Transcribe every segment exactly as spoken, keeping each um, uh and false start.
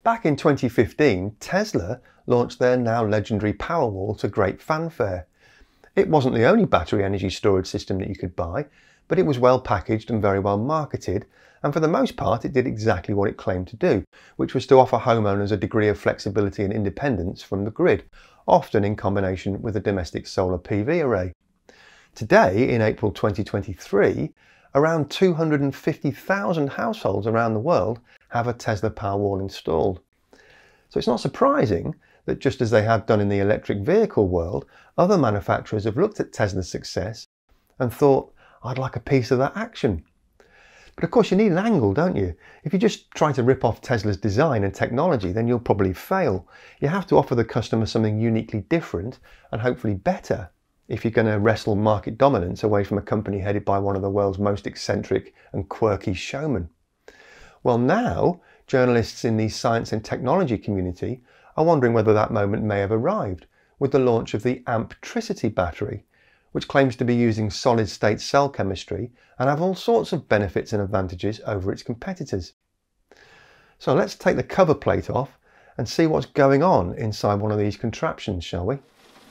Back in twenty fifteen, Tesla launched their now legendary Powerwall to great fanfare. It wasn't the only battery energy storage system that you could buy, but it was well packaged and very well marketed, and for the most part it did exactly what it claimed to do, which was to offer homeowners a degree of flexibility and independence from the grid, often in combination with a domestic solar P V array. Today, in April twenty twenty-three, around two hundred fifty thousand households around the world have a Tesla Powerwall installed. So it's not surprising that, just as they have done in the electric vehicle world, other manufacturers have looked at Tesla's success and thought, I'd like a piece of that action. But of course you need an angle, don't you? If you just try to rip off Tesla's design and technology, then you'll probably fail. You have to offer the customer something uniquely different and hopefully better if you're going to wrestle market dominance away from a company headed by one of the world's most eccentric and quirky showmen. Well, now journalists in the science and technology community are wondering whether that moment may have arrived with the launch of the Amptricity battery, which claims to be using solid-state cell chemistry and have all sorts of benefits and advantages over its competitors. So let's take the cover plate off and see what's going on inside one of these contraptions, shall we?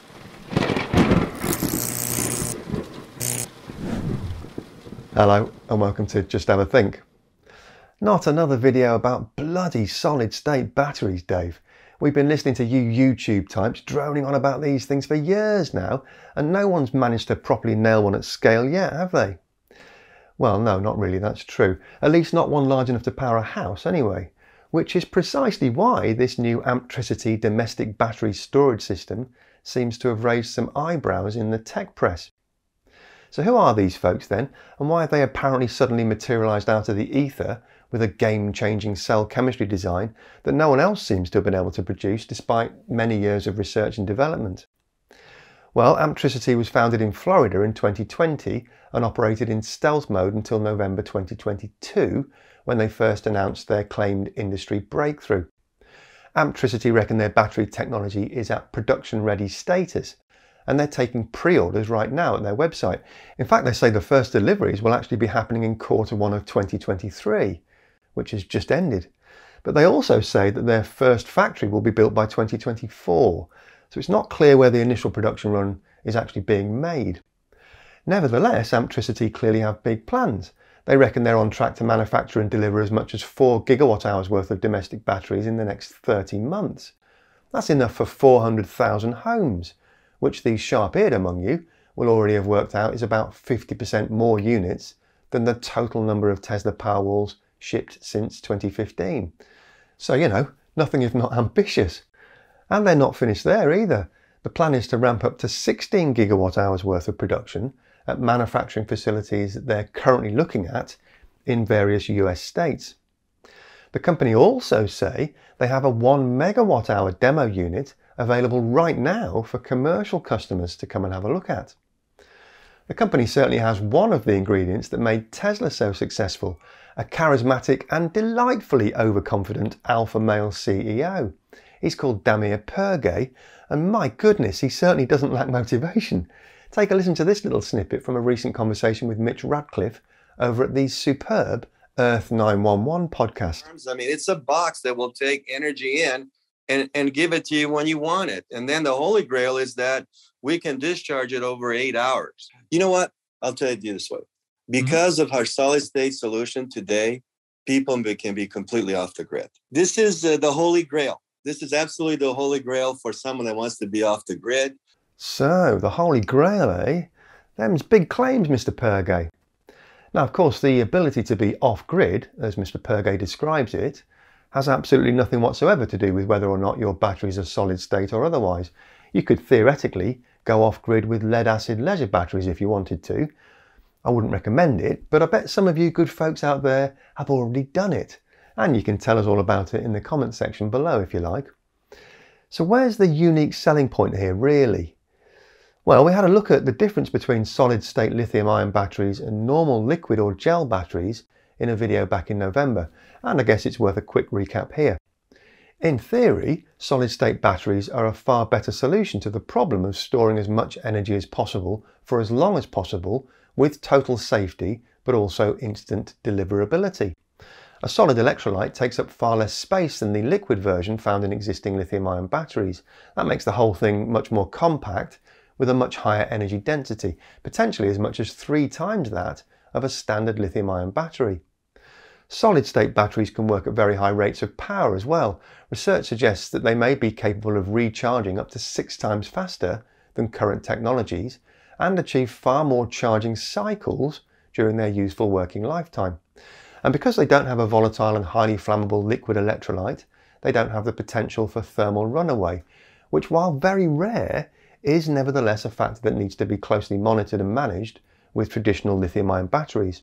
Hello and welcome to Just Have a Think. Not another video about bloody solid-state batteries, Dave. We've been listening to you YouTube types droning on about these things for years now, and no one's managed to properly nail one at scale yet, have they? Well, no, not really, that's true. At least not one large enough to power a house anyway, which is precisely why this new Amptricity domestic battery storage system seems to have raised some eyebrows in the tech press. So who are these folks then, and why have they apparently suddenly materialised out of the ether with a game-changing cell chemistry design that no one else seems to have been able to produce despite many years of research and development? Well, Amptricity was founded in Florida in twenty twenty and operated in stealth mode until November twenty twenty-two, when they first announced their claimed industry breakthrough. Amptricity reckon their battery technology is at production-ready status, and they're taking pre-orders right now at their website. In fact, they say the first deliveries will actually be happening in quarter one of twenty twenty-three, which has just ended. But they also say that their first factory will be built by twenty twenty-four, so it's not clear where the initial production run is actually being made. Nevertheless, Amptricity clearly have big plans. They reckon they're on track to manufacture and deliver as much as four gigawatt hours worth of domestic batteries in the next thirty months. That's enough for four hundred thousand homes, which these sharp-eared among you will already have worked out is about fifty percent more units than the total number of Tesla Powerwalls shipped since twenty fifteen. So, you know, nothing if not ambitious. And they're not finished there either. The plan is to ramp up to sixteen gigawatt hours worth of production at manufacturing facilities that they're currently looking at in various U S states. The company also say they have a one megawatt hour demo unit available right now for commercial customers to come and have a look at. The company certainly has one of the ingredients that made Tesla so successful, a charismatic and delightfully overconfident alpha male C E O. He's called Damir Pergay, and my goodness, he certainly doesn't lack motivation. Take a listen to this little snippet from a recent conversation with Mitch Radcliffe over at the superb Earth nine one one podcast. I mean, it's a box that will take energy in and, and give it to you when you want it. And then the Holy Grail is that we can discharge it over eight hours. You know what? I'll tell you this way. Because mm-hmm. of our solid state solution today, people can be completely off the grid. This is uh, the Holy Grail. This is absolutely the Holy Grail for someone that wants to be off the grid. So, the Holy Grail, eh? Them's big claims, Mister Pergay. Now, of course, the ability to be off-grid, as Mister Pergay describes it, has absolutely nothing whatsoever to do with whether or not your batteries are solid state or otherwise. You could theoretically go off-grid with lead-acid leisure batteries if you wanted to. I wouldn't recommend it, but I bet some of you good folks out there have already done it. And you can tell us all about it in the comment section below if you like. So where's the unique selling point here, really? Well, we had a look at the difference between solid-state lithium-ion batteries and normal liquid or gel batteries in a video back in November, and I guess it's worth a quick recap here. In theory, solid-state batteries are a far better solution to the problem of storing as much energy as possible for as long as possible with total safety, but also instant deliverability. A solid electrolyte takes up far less space than the liquid version found in existing lithium-ion batteries. That makes the whole thing much more compact with a much higher energy density, potentially as much as three times that of a standard lithium-ion battery. Solid-state batteries can work at very high rates of power as well. Research suggests that they may be capable of recharging up to six times faster than current technologies and achieve far more charging cycles during their useful working lifetime. And because they don't have a volatile and highly flammable liquid electrolyte, they don't have the potential for thermal runaway, which, while very rare, is nevertheless a factor that needs to be closely monitored and managed with traditional lithium-ion batteries.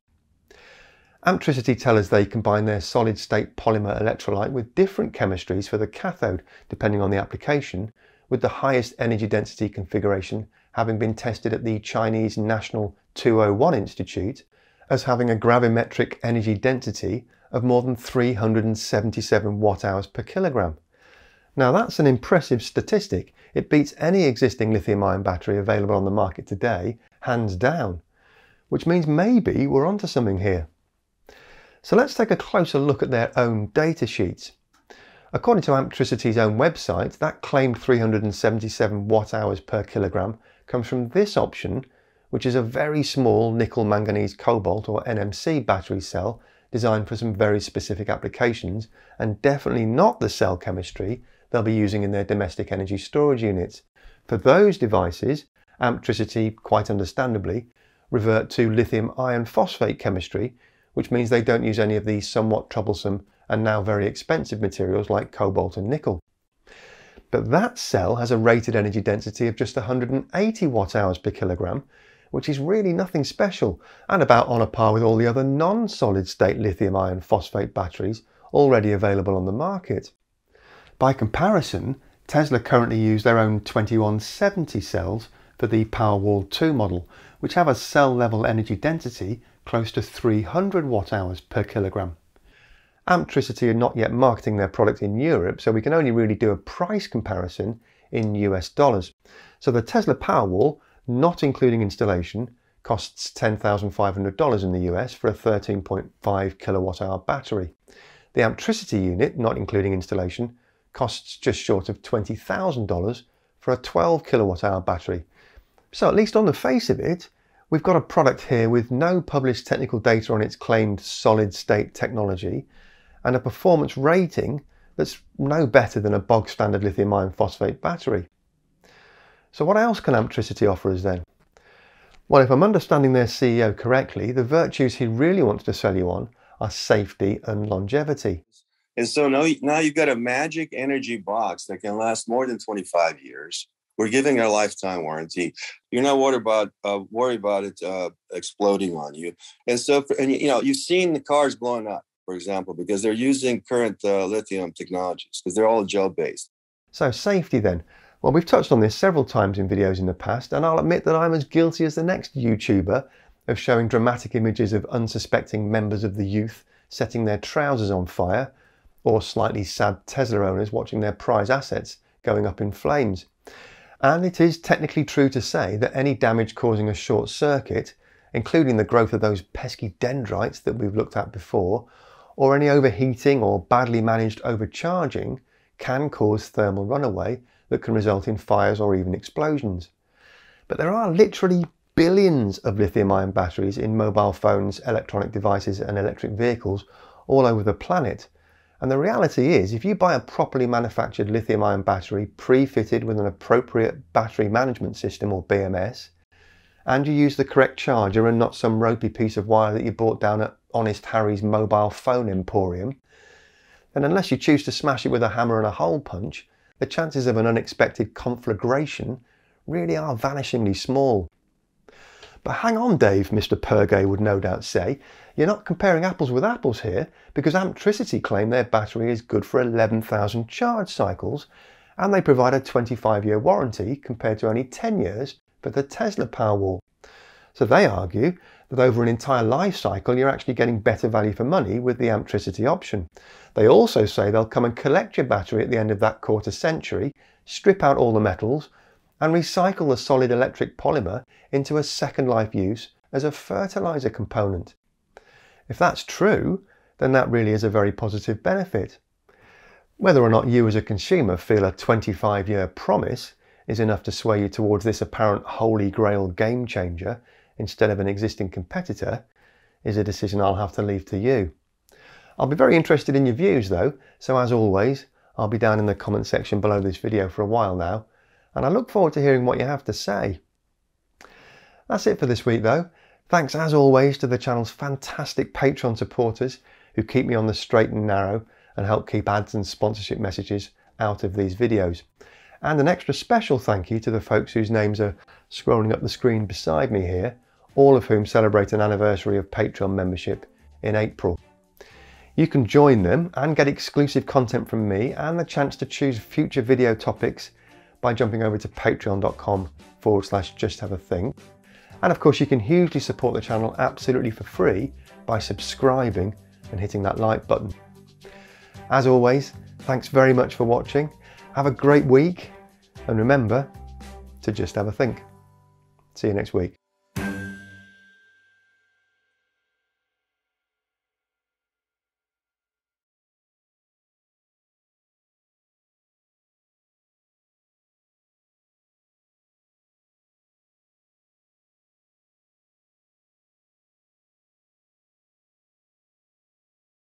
Amptricity tell us they combine their solid-state polymer electrolyte with different chemistries for the cathode, depending on the application, with the highest energy density configuration having been tested at the Chinese National two oh one Institute as having a gravimetric energy density of more than three hundred seventy-seven watt-hours per kilogram. Now that's an impressive statistic. It beats any existing lithium-ion battery available on the market today, hands down, which means maybe we're onto something here. So let's take a closer look at their own data sheets. According to Amptricity's own website, that claimed three hundred seventy-seven watt-hours per kilogram comes from this option, which is a very small nickel manganese cobalt or N M C battery cell designed for some very specific applications and definitely not the cell chemistry they'll be using in their domestic energy storage units. For those devices, Amptricity, quite understandably, revert to lithium iron phosphate chemistry, which means they don't use any of these somewhat troublesome and now very expensive materials like cobalt and nickel. But that cell has a rated energy density of just one hundred eighty watt-hours per kilogram, which is really nothing special and about on a par with all the other non-solid state lithium iron phosphate batteries already available on the market. By comparison, Tesla currently use their own twenty-one seventy cells for the Powerwall two model, which have a cell level energy density close to three hundred watt-hours per kilogram. Amptricity are not yet marketing their product in Europe, so we can only really do a price comparison in U S dollars. So the Tesla Powerwall, not including installation, costs ten thousand five hundred dollars in the U S for a thirteen point five kilowatt hour battery. The Amptricity unit, not including installation, costs just short of twenty thousand dollars for a twelve kilowatt hour battery. So at least on the face of it, we've got a product here with no published technical data on its claimed solid state technology and a performance rating that's no better than a bog standard lithium iron phosphate battery. So what else can Amptricity offer us then? Well, if I'm understanding their C E O correctly, the virtues he really wants to sell you on are safety and longevity. And so now, now you've got a magic energy box that can last more than twenty-five years. We're giving a lifetime warranty. You're not worried about uh, worried about it uh, exploding on you. And so, and you know, you've seen the cars blowing up, for example, because they're using current uh, lithium technologies because they're all gel based. So safety then. Well, we've touched on this several times in videos in the past, and I'll admit that I'm as guilty as the next YouTuber of showing dramatic images of unsuspecting members of the youth setting their trousers on fire, or slightly sad Tesla owners watching their prize assets going up in flames. And it is technically true to say that any damage causing a short circuit, including the growth of those pesky dendrites that we've looked at before, or any overheating or badly managed overcharging, can cause thermal runaway that can result in fires or even explosions. But there are literally billions of lithium-ion batteries in mobile phones, electronic devices and electric vehicles all over the planet. And the reality is, if you buy a properly manufactured lithium-ion battery pre-fitted with an appropriate battery management system or B M S, and you use the correct charger and not some ropey piece of wire that you bought down at Honest Harry's mobile phone emporium, then unless you choose to smash it with a hammer and a hole punch, the chances of an unexpected conflagration really are vanishingly small. But hang on, Dave, Mister Pergay would no doubt say, you're not comparing apples with apples here, because Amptricity claim their battery is good for eleven thousand charge cycles, and they provide a twenty-five year warranty compared to only ten years for the Tesla Powerwall. So they argue that over an entire life cycle you're actually getting better value for money with the Amptricity option. They also say they'll come and collect your battery at the end of that quarter century, strip out all the metals, and recycle the solid electric polymer into a second life use as a fertilizer component. If that's true, then that really is a very positive benefit. Whether or not you as a consumer feel a twenty-five year promise is enough to sway you towards this apparent holy grail game changer instead of an existing competitor is a decision I'll have to leave to you. I'll be very interested in your views though, so as always, I'll be down in the comment section below this video for a while now, and I look forward to hearing what you have to say. That's it for this week though. Thanks as always to the channel's fantastic Patreon supporters who keep me on the straight and narrow and help keep ads and sponsorship messages out of these videos. And an extra special thank you to the folks whose names are scrolling up the screen beside me here, all of whom celebrate an anniversary of Patreon membership in April. You can join them and get exclusive content from me and the chance to choose future video topics by jumping over to patreon.com forward slash just have a think. And of course you can hugely support the channel absolutely for free by subscribing and hitting that like button. As always, thanks very much for watching. Have a great week and remember to just have a think. See you next week.